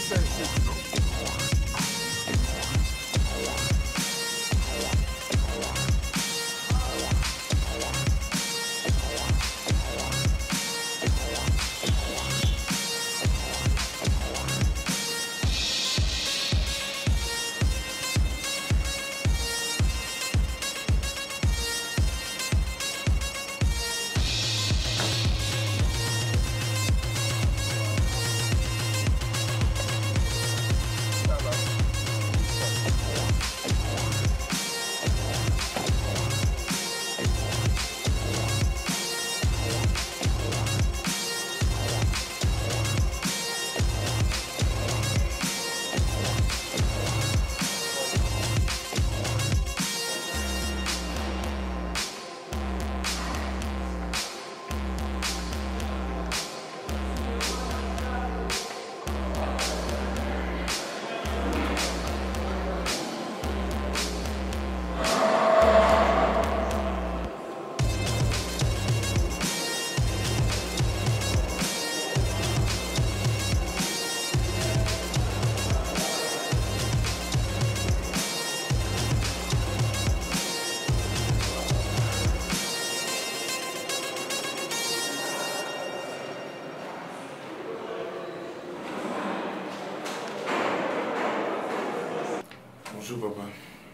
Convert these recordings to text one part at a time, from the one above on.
Bonjour papa.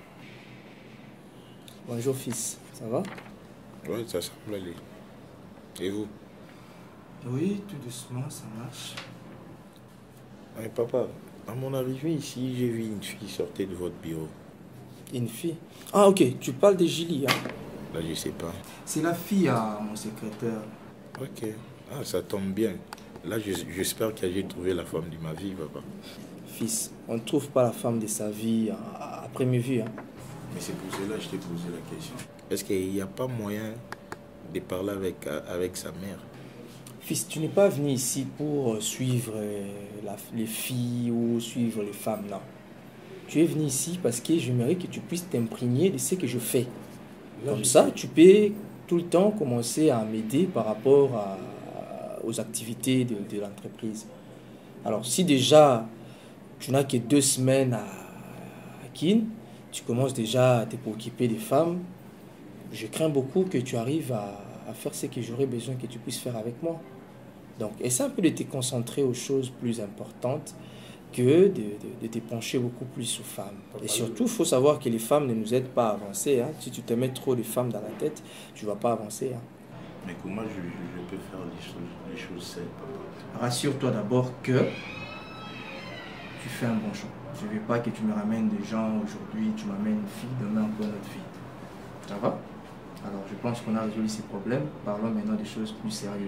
Bonjour fils, ça va? Oui, ça semble aller. Et vous? Oui, tout doucement, ça marche. Oui, papa, à mon arrivée ici, j'ai vu une fille sortir de votre bureau. Une fille? Ah ok, tu parles de Julie, hein? Là, je sais pas. C'est la fille à mon secrétaire. Ok. Ah, ça tombe bien. Là, j'espère que j'ai trouvé la femme de ma vie, papa. Fils, on ne trouve pas la femme de sa vie à première vue, hein? Mais c'est pour cela que je t'ai posé la question. Est-ce qu'il n'y a pas moyen de parler avec sa mère? Fils, tu n'es pas venu ici pour suivre les filles ou suivre les femmes, non. Tu es venu ici parce que j'aimerais que tu puisses t'imprégner de ce que je fais. Comme ça, tu peux tout le temps commencer à m'aider par rapport aux activités de l'entreprise. Alors, si déjà tu n'as que 2 semaines à Kin, tu commences déjà à te préoccuper des femmes, je crains beaucoup que tu arrives à faire ce que j'aurais besoin que tu puisses faire avec moi. Donc, essaie un peu de te concentrer aux choses plus importantes que de te pencher beaucoup plus aux femmes. Et surtout, il faut savoir que les femmes ne nous aident pas à avancer, hein. Si tu te mets trop de femmes dans la tête, tu ne vas pas avancer, hein. Mais comment je peux faire les choses simples, papa? Rassure-toi d'abord que tu fais un bon choix. Je ne veux pas que tu me ramènes des gens aujourd'hui, tu m'amènes une fille, demain encore une autre fille. Ça va? Alors, je pense qu'on a résolu ces problèmes. Parlons maintenant des choses plus sérieuses.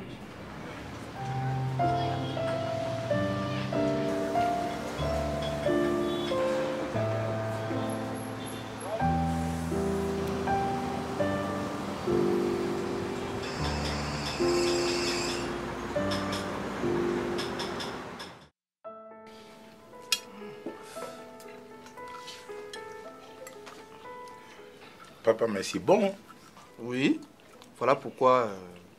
Papa, mais c'est bon. Oui, voilà pourquoi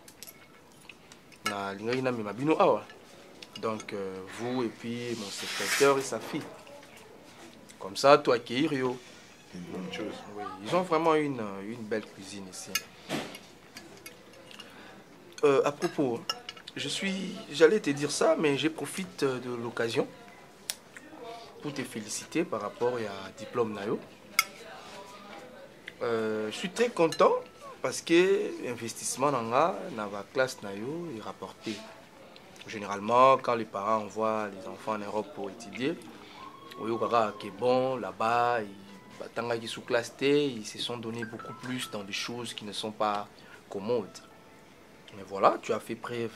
donc vous et puis mon secrétaire et sa fille. Comme ça, toi qui es Rio. C'est une bonne chose. Oui, ils ont vraiment une belle cuisine ici. À propos, j'allais te dire ça, mais je profite de l'occasion pour te féliciter par rapport à diplôme Nayo. Je suis très content parce que l'investissement dans la classe Nayo est rapporté. Généralement, quand les parents envoient les enfants en Europe pour étudier, qui est bon là-bas, ils sous classe T, ils se sont donné beaucoup plus dans des choses qui ne sont pas commodes. Mais voilà, tu as fait preuve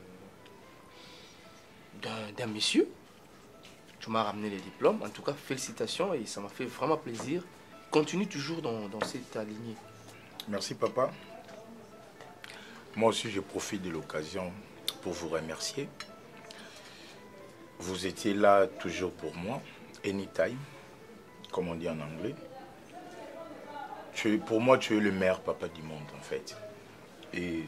d'un monsieur. Tu m'as ramené les diplômes. En tout cas, félicitations et ça m'a fait vraiment plaisir. Continue toujours dans cette lignée. Merci, papa. Moi aussi, je profite de l'occasion pour vous remercier. Vous étiez là toujours pour moi, anytime, comme on dit en anglais. Pour moi, tu es le meilleur papa du monde, en fait. Et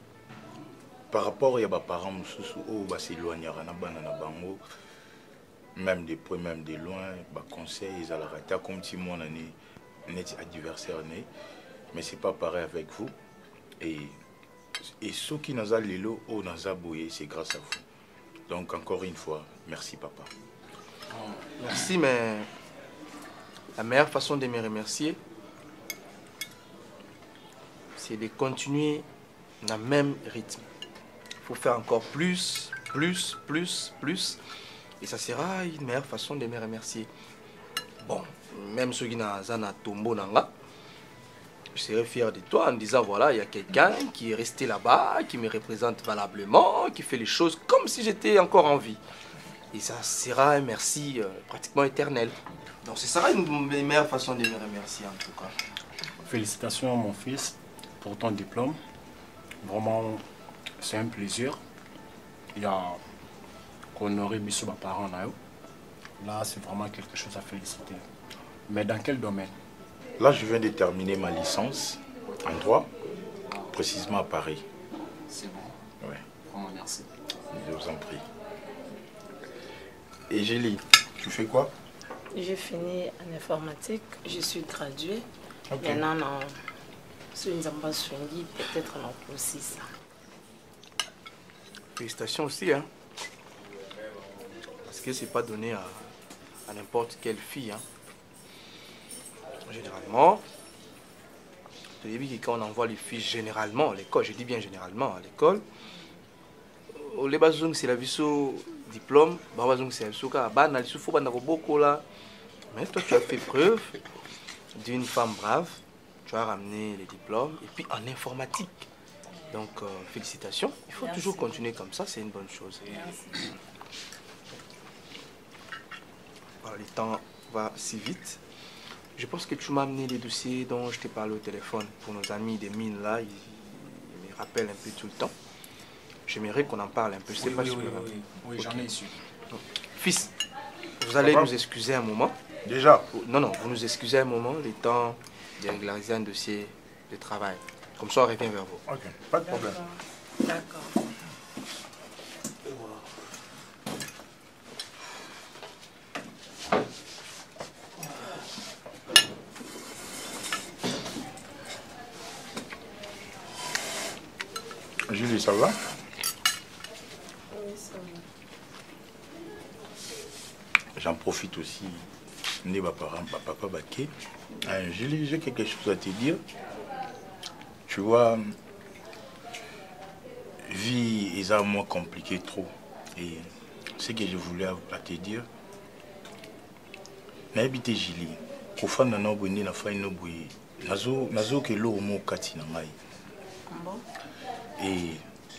par rapport à mes parents, même de près, même de loin, bah, conseil, ils allaient rater comme si mon année net adversaire né. Mais c'est pas pareil avec vous. Et ceux qui nous ont l'élo, ou nous ont bouillé, c'est grâce à vous. Donc encore une fois, merci papa. Merci, mais la meilleure façon de me remercier, c'est de continuer dans le même rythme. Il faut faire encore plus. Et ça sera une meilleure façon de me remercier. Bon, même ceux qui n'ont pas tombeau, je serais fier de toi en disant voilà, il y a quelqu'un qui est resté là-bas, qui me représente valablement, qui fait les choses comme si j'étais encore en vie. Et ça sera un merci pratiquement éternel. Donc ce sera une meilleure façon de me remercier en tout cas. Félicitations mon fils pour ton diplôme. Vraiment, c'est un plaisir. Il y a honoré Bissou parents. Là, c'est vraiment quelque chose à féliciter. Mais dans quel domaine? Là, je viens de terminer ma licence en droit, précisément à Paris. C'est bon. Ouais. Vraiment, merci. Je vous en prie. Et Gélie, tu fais quoi? J'ai fini en informatique, je suis graduée. Okay. Maintenant, sur une ambassade, peut-être on aussi ça. Félicitations aussi, hein. Parce que c'est pas donné à n'importe quelle fille, hein. Généralement, je dis que quand on envoie les filles généralement à l'école, je dis bien généralement à l'école, les bases c'est la vie diplôme, c'est la mais toi tu as fait preuve d'une femme brave, tu as ramené les diplômes et puis en informatique. Donc félicitations, il faut toujours continuer comme ça, c'est une bonne chose. Alors, le temps va si vite. Je pense que tu m'as amené les dossiers dont je t'ai parlé au téléphone pour nos amis des mines là, ils me rappellent un peu tout le temps. J'aimerais qu'on en parle un peu. Je sais pas si oui, j'en ai ici. Fils, vous allez nous excuser un moment. Déjà? Non, vous nous excusez un moment, le temps de régulariser un dossier de travail. Comme ça, on revient vers vous. Ok, pas de problème. D'accord. Julie, ça va? Oui, ça va. J'en profite aussi. Papa Baké. Julie, j'ai quelque chose à te dire. Tu vois, vie est à moi compliquée trop. Et ce que je voulais te dire, n'habite Julie. Au fond de nos bonnes, na faille nos bouillies. Nazo que l'eau mo kati na ngai. Bon. Et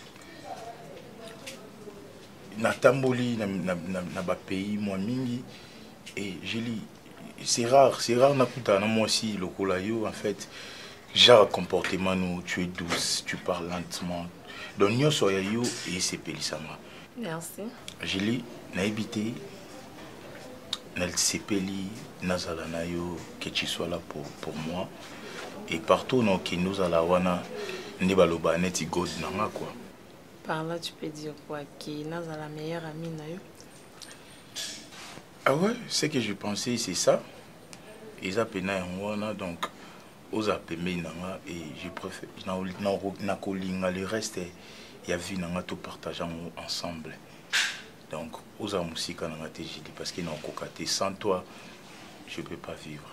natamboli na ba pays moi mingi et Julie, c'est rare nakuta na moi aussi lokola yo en fait. Genre comportement nous, tu es douce, tu parles lentement. Donc nous soya yo et c'est pelisama. Merci. Julie, na habité na sepeli nazala na yo que tu sois là pour moi et partout non qui nous ala wana ndebaloba neti god nanga quoi. Par là tu peux dire quoi qui n'a la meilleure amie na yo? Ah ouais, ce que je pensais c'est ça. Ils appellent wana donc aux appelés nanga et je préfère na kolinga le reste il y a vu nanga tout partageant ensemble. Donc aux amusika nanga te jidi parce que na kokate sans toi je peux pas vivre.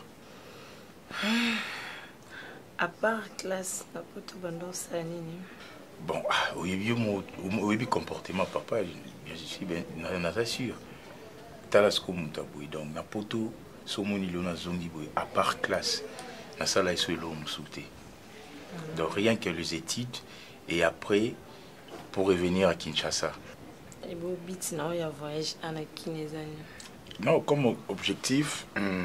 À part classe, la pote bando sanini. Bon, oui, comportement papa, je suis bien sûr. Talasko mutaboui donc na poto somoni lona zongi boy à part classe na sala iso l'homme sauté. Donc rien que les études et après pour revenir à Kinshasa. Et bon bit na ya voyage ana kinezani. Non, comme objectif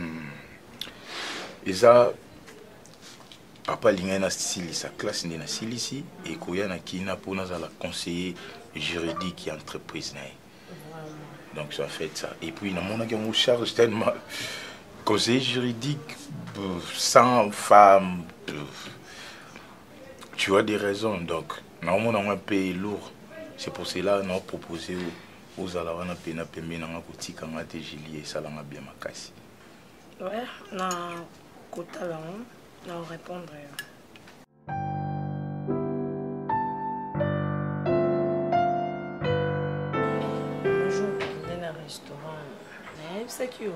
eza papa linga na style sa classe na silisi et koya na kina pour na la conseiller juridique et entreprise na. Donc ça fait ça et puis na mona que mon charge tellement conseiller juridique 100 femmes tu as des raisons donc normalement on a un pays lourd c'est pour cela on a proposé ozala wana pena pembe nanga kotikanga te Julie esalanga bien makasi. Ouais, na kotala na répondre. Bonjour, on est dans un restaurant. C'est qui?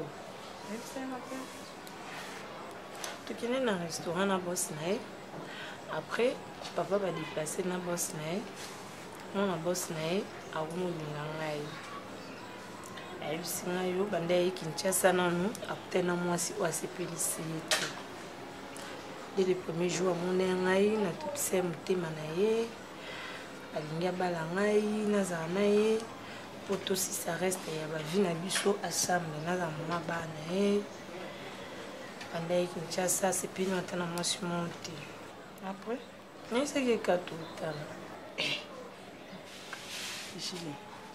Tu connais dans un restaurant na boss na. Après, papa va déplacer na boss na. Mon boss na a umulinga ngai. Ayibisinga yo banda yi Kinshasa nanu akutena mwasi wasepelisi yetu. Dès le premier jour mon ngai na tupise mutema na ye. Alingi abala ngai nazala na ye. Poto si ça reste ya ba vie na biso ensemble nazala mama bana ye. Banda yi Kinshasa sepeli natana mwasi monte. Après, mais c'est que tout le temps. Julie.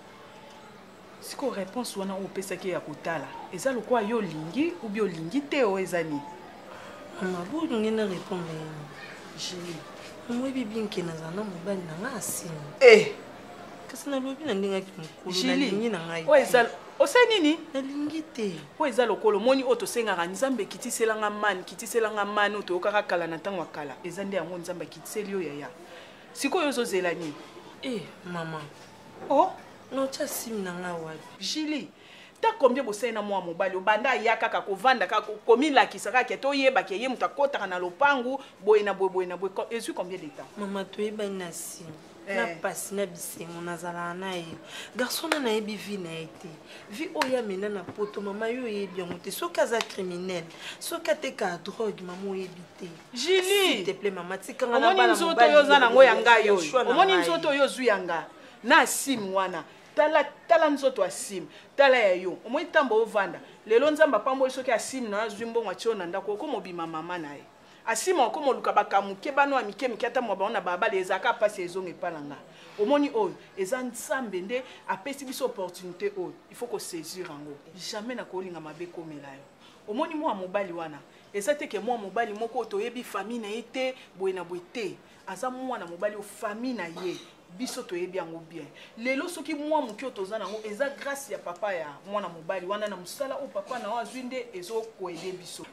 Si ko réponse wana opesa ki ya kotala, eza lokwa yo lingi ou bio lingi te o ezani. Mama bo ngena répondre. Julie. Moi bibi nkena zana mobali na nga asini. Kasi na lobi na ndinga kimukulu na lingi na ngai. O eza osani nini? Na lingi te. O eza lokolo moni oto senga nzambe kitiselanga man oto okaka kala na tango kala. Eza nde yango nzambe kitiseli yo yaya. Sikoyo ozozela nini? Maman. Oh, non tia sim na nga wapi. Julie, ta combien bosai na mwa mobali obanda ya kaka kovanda kaka komila kisaka ke to yeba ke ye mutakota na lopangu boye na boye ezu combien de temps? Maman to yeba na sim. Na pasi na bisengo nazala na ye. Garçon na yebi vi na été. Vi oya mena na poto mama yo yebi yango te. Soki aza criminel, soki ateka drogue mama yebi te. Julie, s'il te plaît maman tikanga na bala mobali. Omoni nzoto yo zana ngo yanga yo. Omoni nzoto yo zu yanga. Na sim wana. Tala nzoto asim. Tala ya yo. Omoni tambo ovanda. Lelo nzamba pambo soki asim na zwimbo ngachio na ndako ko mobima mama na ye. Asima ko luka bakamuke bano amike mikata mo baona baba lezaka pasi ezonge palanga. Omoni oyo eza nsambe nde apesi biso opportunité oyo. Il faut ko saisir ango. Jamais na kolinga mabe komela yo. Omoni mo mobali wana. Eza te ke mo mobali moko toyebi famille na ete boye na boete. Aza mwana mobali o famille na ye. Biso toyebi yango bien. Lelo soki mwa muki otozana ngo eza grâce ya papa ya mwana mobali wana na musala o papa na wazwinde ezo ko aider biso.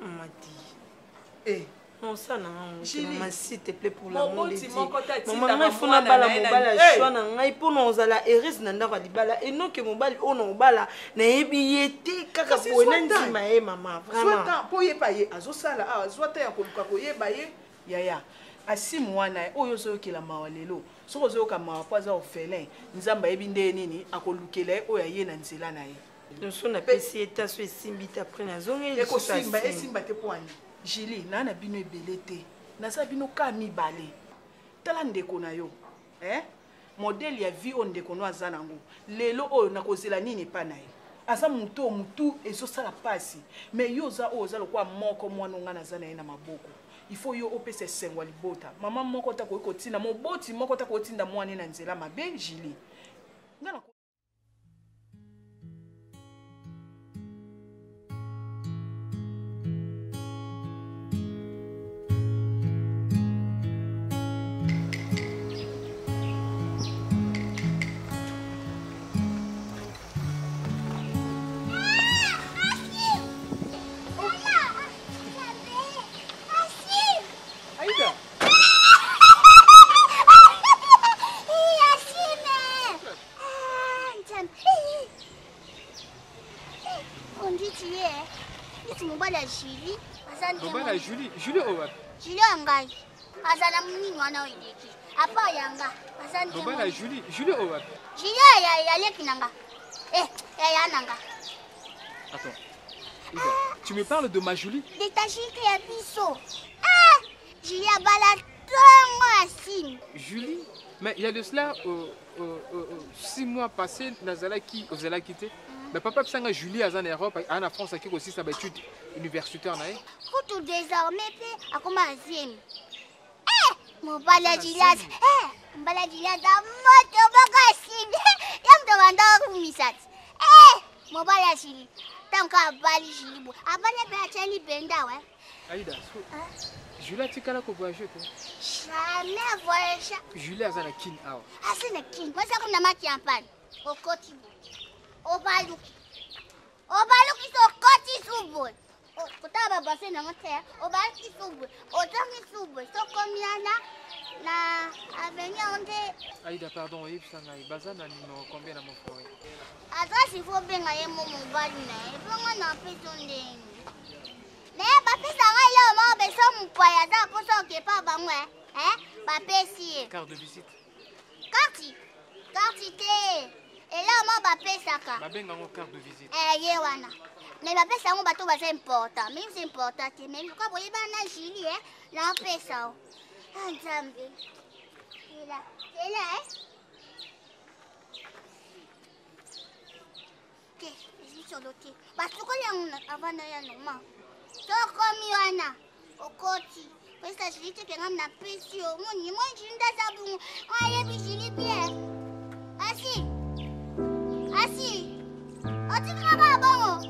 Mati. Non, ça non, maman, s'il te plaît, pour l'amour de Dieu. Maman, il faut na bala mobala choix na ngai pour nous ala eris na ndako dibala et non que mobali ono bala na yebi yete kaka boena ndima e maman vraiment. Soit po ye pa ye azo sala azwata ya koluka ko ye ba ye yaya. Asimu wana oyo zo kila mawalelo. Soko zo ka mawapaza ofelin. Nzamba yebi nde nini akolukela oyo ye na nzela na ye. Nous sommes na pesi eta so esimbita après na zonge e ko simba esimba te poani. Julie, nana bino ebelete. Nasa bino ka mibale. Tala ndeko na yo. Modèle ya vie on ndeko no azana ngo. Lelo oyo nakozela nini pa na ye. Asa mutu ezo sala pasi. Mais yo za oza lokwa moko mwana ngana zana ye na maboko. Il faut yo opese sengwa libota. Mama moko ta ko kotina moboti moko ta ko tinda mwana na nzela mabe Julie. Ngana Julie owa. Julie angai. Azana mnini wana oyeki. Apa yanga. Asante. Bobana Julie owa. Julie ya leki nanga. Ya nanga. Attends. Ida, tu me parles de ma Julie? De ta Julie ya biso. Julie bala tongo asim. Julie? Mais il y a de cela 6 mois passés Nazalaki ozala quitté. Mais papa psanga Julie en Europe en France qui aussi sa étude universitaire nae. Tout désormais pe akoma asim. Mon bala Julias. Bala Julias da moto bakasim. Yam to banda kumisat. Mon bala Julie. Tanka bali Julie bo. Abana pe achali benda wa. Aïda, Julie tikala ko voyager ko. Jamais voyager. Julie azana kin awa. Asina kin. Moi ça comme na maki en panne. Au quotidien. obaluki. Obaluki sokoti subwe. Kutaba base na ngote. Obaluki subwe. Otangi subwe. Sokomiana na avenue onde. Aïda, pardon, Yves Sangai, Bazana numéro combien dans mon foyer? Adresse il faut bien aller mon mobile na. Et puis on a fait son ding. Mais papa ça va là moi besoin mon poya ça pour ça que pas ba moi. Hein? Papa si. Carte de visite. Carte. Et là moi papa ça ka. Ma benga mon carte de visite. Yewana. Mais papa ça mon bateau c'est important. Même c'est important mais pourquoi vous voyez na Julie hein? Là papa ça. Ah Nzambe. C'est là hein? Ok, je suis sur le quai. Parce que là avant d'aller normal. Sokomiwana okoti pesa chilite penga na pesio moni moi jinda sabu aye bijili bien asi otika baba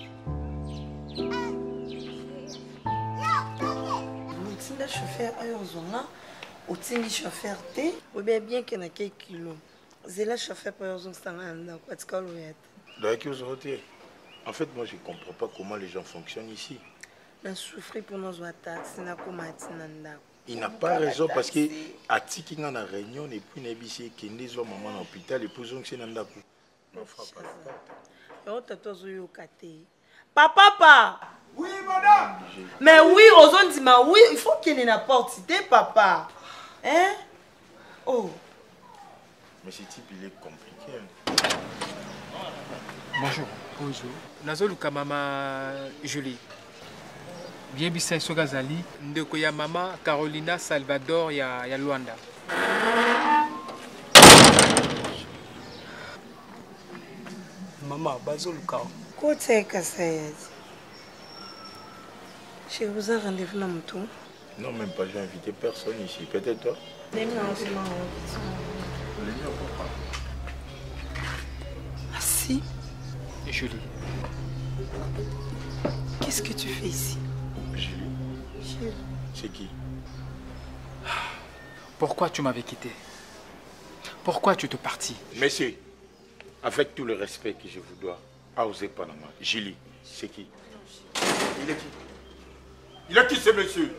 Mutinda chauffeur ayo zonga otindi chauffeur te bien que na quelques kilos zela chauffeur pa yo zonga sanga na kwatika lo yata Donc, en fait, moi, je ne comprends pas comment les gens fonctionnent ici. Il n'a pas raison parce que à Tiki, on a réunion et puis on a dit qu'il y a des maman à l'hôpital et puis on Papa! Oui, madame! Mais oui, aux dit oui, il faut qu'il y ait une porte, papa. Hein? Oh! Mais ce type, il est compliqué. Bonjour. Bonjour. Nazoluka mama Julie. Bien bisa Sogazali. Ndeko ya mama Carolina Salvador ya Luanda. Maman, bazoluka. Côté Kassayed. Je vous ai rendez-vous dans mon tour. Non, même pas, j'ai invité personne ici. Peut-être toi? Ah si? Julie. Qu'est-ce que tu fais ici? Julie. C'est qui? Pourquoi tu m'avais quitté? Pourquoi tu te partis? Monsieur, avec tout le respect que je vous dois, Aosé Panama, Julie, c'est qui? Il est qui? Il est qui ce monsieur?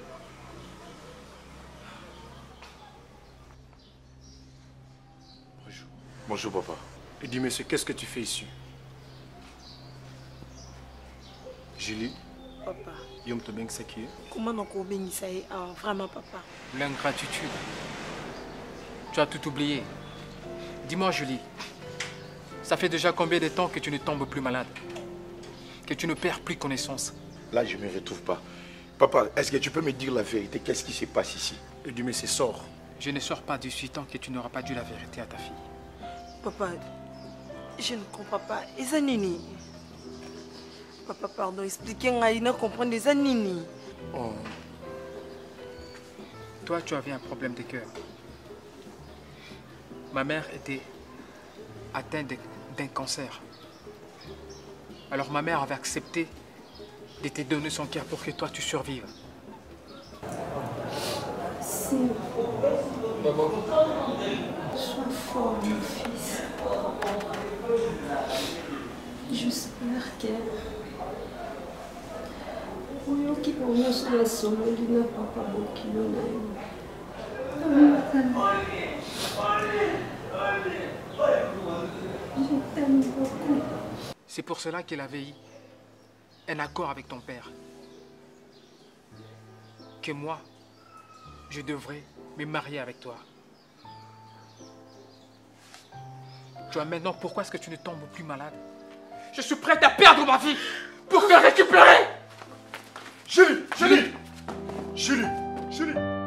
Bonjour. Bonjour papa. Et dis monsieur, qu'est-ce que tu fais ici? Julie. Papa. Yom Tobeng Seki. Comment on peut bénir ça? Vraiment papa. L'ingratitude. Tu as tout oublié. Dis-moi Julie, ça fait déjà combien de temps que tu ne tombes plus malade? Que tu ne perds plus connaissance? Là, je ne me retrouve pas. Papa, est-ce que tu peux me dire la vérité? Qu'est-ce qui se passe ici? Et dis monsieur, sors. Je ne sors pas d'ici tant que tu n'auras pas dit la vérité à ta fille. Papa, je ne comprends pas. Ezanini. Papa, pardon, expliquez-moi, il ne comprend des anini. Oh. Toi, tu avais un problème de cœur. Ma mère était atteinte d'un cancer. Alors ma mère avait accepté de te donner son cœur pour que toi tu survives. Si. Sois fort, mon fils. J'espère que oyoki nyonso nasomoli na papa bokilo na yo. Je t'aime beaucoup. C'est pour cela qu'elle avait eu un accord avec ton père. Que moi, je devrais me marier avec toi. Tu vois maintenant pourquoi est-ce que tu ne tombes plus malade? Je suis prête à perdre ma vie pour te récupérer. Julie! Julie! Julie! Julie!